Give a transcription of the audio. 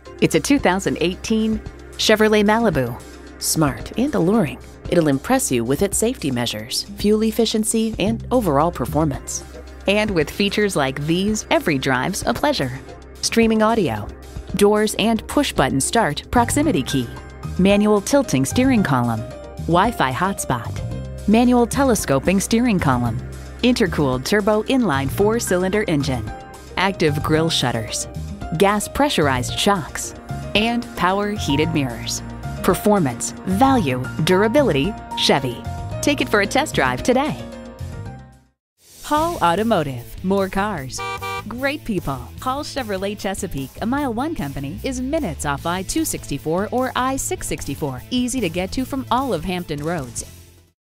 It's a 2018 Chevrolet Malibu. Smart and alluring, it'll impress you with its safety measures, fuel efficiency, and overall performance. And with features like these, every drive's a pleasure. Streaming audio, doors and push-button start proximity key, manual tilting steering column, Wi-Fi hotspot, manual telescoping steering column, intercooled turbo inline 4-cylinder engine, active grille shutters, gas pressurized shocks, and power heated mirrors. Performance, value, durability, Chevy. Take it for a test drive today. Hall Automotive, more cars, great people. Hall Chevrolet Chesapeake, a MileOne company, is minutes off I-264 or I-664. Easy to get to from all of Hampton roads